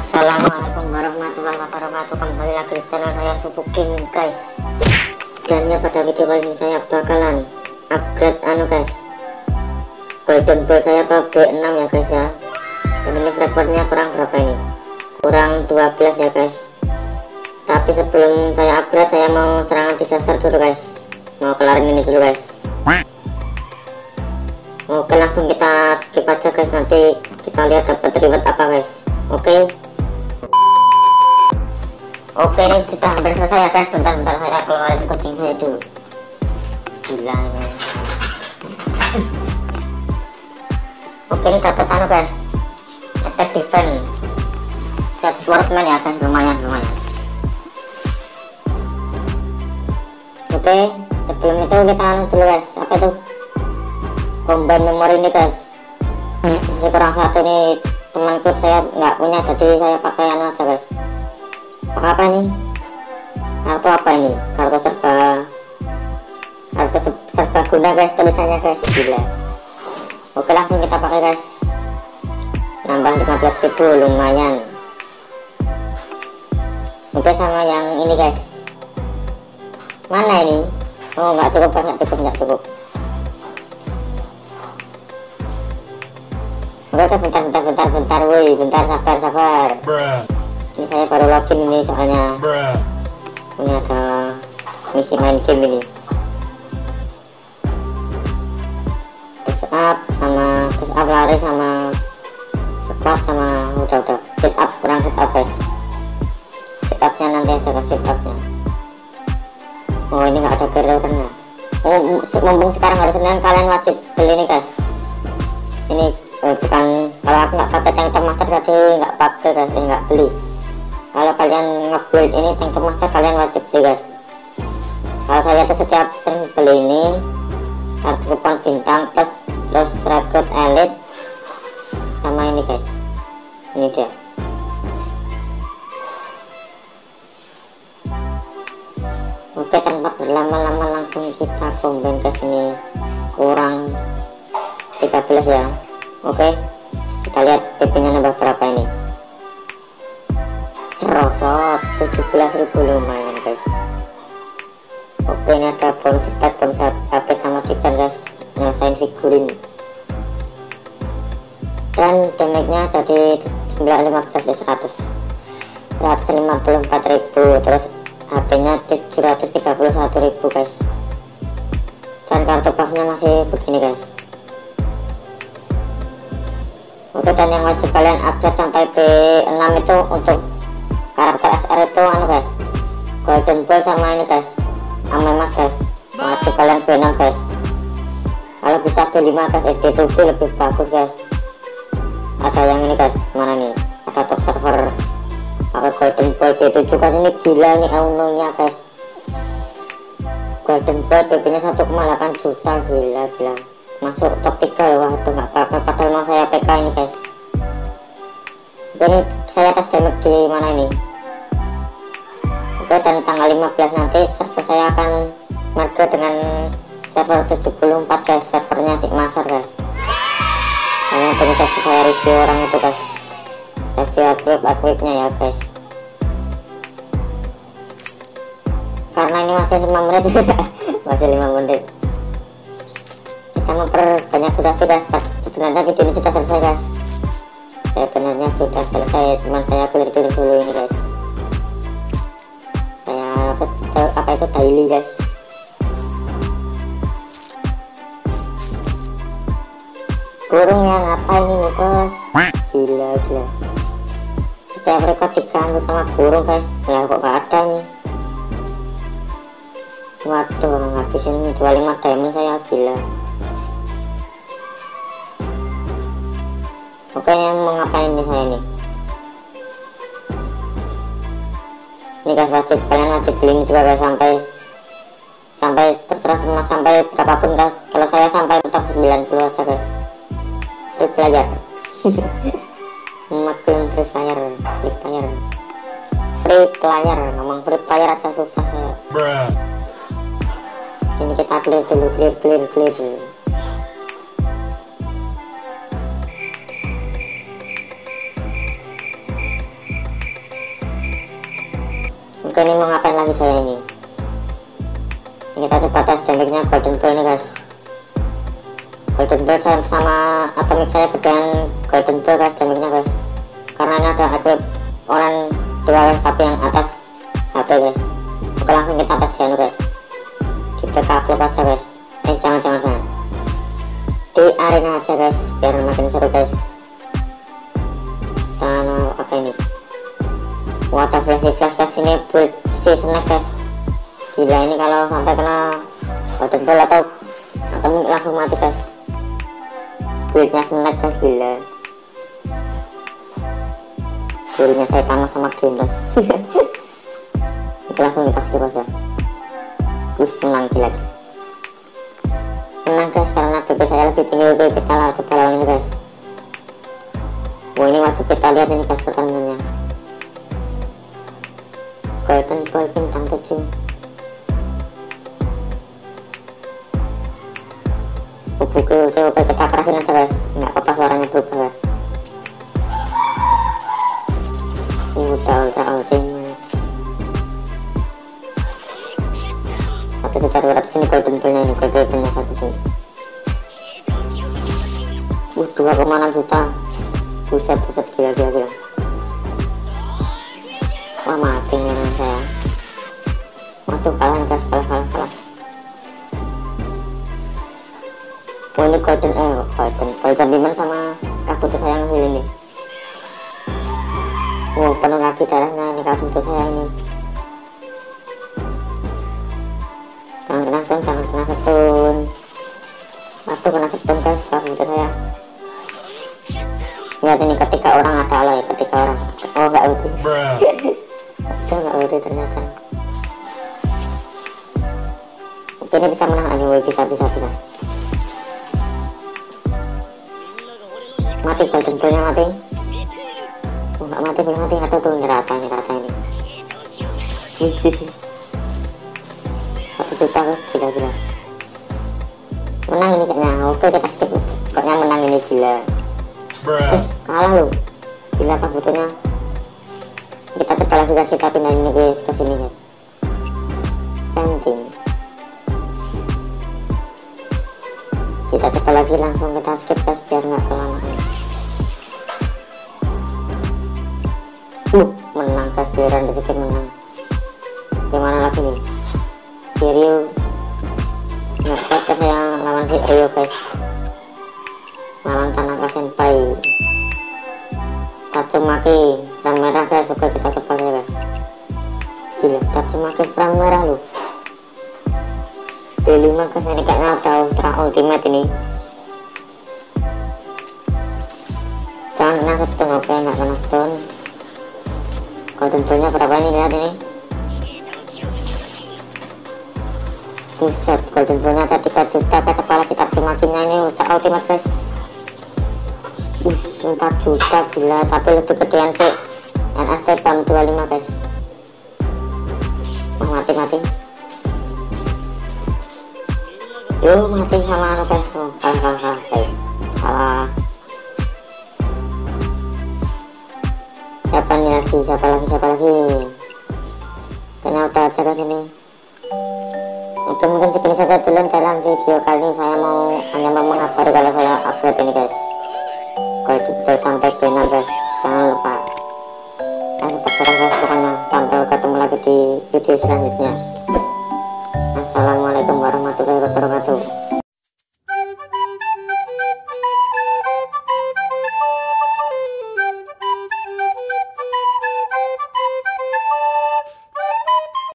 Assalamualaikum warahmatullahi wabarakatuh. Kembali lagi di channel saya Supu Gaming guys. Dan ya pada video kali ini saya bakalan upgrade guys, golden ball saya ke B6 ya guys ya. Dan ini fragmentnya kurang berapa ini? Kurang 12 ya guys. Tapi sebelum saya upgrade saya mau serangan disaster dulu guys. Mau kelarin ini dulu guys. Oke, langsung kita skip aja guys, nanti kita lihat dapat reward apa guys. Oke, ini sudah hampir selesai ya guys. Bentar saya keluarin kucing saya dulu. Gila ini. Oke, ini dapat guys, attack defense set swordman ya guys, lumayan. Oke, sebelum itu kita dulu guys, apa itu, combine memory ini guys. Masih kurang satu nih, teman klub saya nggak punya, jadi saya pakai aja guys. Pakai apa ini? Kartu apa ini? Kartu serba guna guys, tulisannya guys. Gila. Oke, langsung kita pakai guys. Nambah 15.000, lumayan. Oke, sama yang ini guys. Mana ini? Oh, nggak cukup guys, nggak cukup. Oke, bentar, woi, bentar, sabar. Ini saya baru login ini soalnya. Ini ada misi main game ini. Push up lari sama squat sama udah sit up, kurang sit up guys. Sit upnya nanti aja ke sit upnya. Oh, ini nggak ada gear kan ya. Oh, mumpung sekarang hari Senin, kalian wajib beli ini guys. Ini bukan, kalau aku nggak pakai tank top master jadi nggak pakai guys, nggak beli. Kalau kalian nge-build ini tank top master kalian wajib beli guys. Kalau saya tuh setiap sering beli ini kartu kupon bintang plus terus rekrut elite sama ini guys, ini dia. Oke, tanpa berlama-lama langsung kita combine guys, ini kurang 13 ya. Oke, kita lihat TP nya nambah berapa ini. Serosot 17.000, lumayan guys. Oke, ini ada bonus attack, bonus HP sama defense guys, nyelesain figurin. Dan damage nya jadi 915 ya, 154.000, terus HP nya 731.000 guys. Dan kartu buff nya masih begini guys. Oke, dan yang wajib kalian upgrade sampai B6 itu untuk karakter SR itu guys, golden ball sama ini guys, amemas guys. Wajib kalian B6 guys. Kalau bisa B5 guys, B7 lebih bagus guys. Ada yang ini guys, mana nih, ada top server pakai golden ball B7 guys. Ini gila nih aunonya guys, golden ball PP nya 1,8 juta, gila. Masuk top 3 loh. Waduh, nggak apa-apa, padahal mau saya PK ini guys. Ini saya tes damage di mana ini. Oke, dan tanggal 15 nanti server saya akan merge dengan server 74 guys, servernya Sigmasar guys. Kalian bisa saya review orang itu guys, review upgrade-nya ya guys. Karena ini masih 5 menit masih 5 menit. Kita memperbanyak durasi guys. Sebenarnya video ini sudah selesai guys, sebenarnya sudah selesai, cuman saya clear dulu ini guys. Saya apa itu daily guys. Burungnya ngapain ini bos, gila. Setiap record diganggu sama burung guys. Lah kok gak ada nih. Waduh, ngabisin 25 diamond saya, gila. Oke, yang mau ngapain ini saya nih. Ini guys, kalian wajib beli ini juga guys, sampai terserah semua, sampai berapapun guys. Kalau saya sampai mentok 90 aja guys. Free player. Maklum free player, ngomong free player aja susah saya. Ini kita clear dulu. Oke, ini mau ngapain lagi saya ini? Kita coba tes damage-nya golden ball nih guys. Golden ball sama atomic saya gedean golden ball guys damage-nya guys, karena ini ada equip orang 2 guys, tapi yang atas 1 guys. Oke, langsung kita tes dulu guys di PK klub aja guys. Jangan di arena aja guys biar makin seru guys. Tanah apa ini? Water flash guys, ini build si snack guys. Gila, ini kalau sampai kena golden ball atau langsung mati guys. Buildnya snack guys, gila. Buildnya saya tanah sama Genos. Itu langsung kita skip aja. Terus menang gila. Menang guys karena PP saya lebih tinggi. Oke, kita coba lawan ini guys. Wah, ini wajib kita lihat ini guys pertandingannya. Golden ball bintang 7. Oke, kita kerasin aja guys, nggak apa-apa suaranya berubah guys. Udah ulting 1.200.000 ini golden ballnya, ini golden ballnya 1 juta. 2,6 juta. Buset gila. Wah, mati nih saya. Waduh, kalah guys, kalah. Oh, ini golden ball jambiman sama kabuto saya yang heal ini. Wow, penuh lagi darahnya ini kabuto saya ini. Jangan kena stun. Waduh, kena stun guys kabuto saya. Lihat ini ketika orang ada aloy, ketika orang. Oh, nggak ulti. Itu nggak ulti ternyata. Oke, ini bisa menang aja, bisa. Mati golden ballnya, mati. Oh, nggak mati, belum mati. Aduh tuh, ini rata ini. Wis. 1 juta guys, gila. Menang ini kayaknya. Oke, kita skip. Pokoknya menang ini, gila. Kalah loh, gila kabutonya. Kita coba lagi guys, kita pindahin ini guys ke sini guys. Ranking. Kita coba lagi, langsung kita skip guys biar nggak kelamaan. Menang guys, giliran di skip menang. Gimana lagi nih? Sirio ngepat guys, yang lawan si Rio guys, lawan Tanaka Senpai. Tatsumaki perang merah guys. Oke, kita coba ya guys. Gila, Tatsumaki perang merah loh. D5 guys, ini kayaknya ada ultra ultimate ini. Jangan kena stun. Oke, nggak kena stun. Golden ballnya berapa ini, lihat ini. Buset, golden ballnya ada 3 juta guys. Apalagi Tatsumakinya ini ultra ultimate guys. 4 juta, gila. Tapi lebih gedean sih NST BAM 25 guys. Wah, mati. Yo, mati sama anu guys. Oh, kalah guys. Kalah. Siapa lagi? Kayaknya udah aja guys ini. Oke, mungkin segini saja dulu dalam video kali ini. Saya hanya mau mengabari kalau saya upgrade ini guys. Golden ball sampai final guys. Jangan lupa tetap serang guys pokoknya. Sampai ketemu lagi di video selanjutnya. Assalamualaikum warahmatullahi wabarakatuh.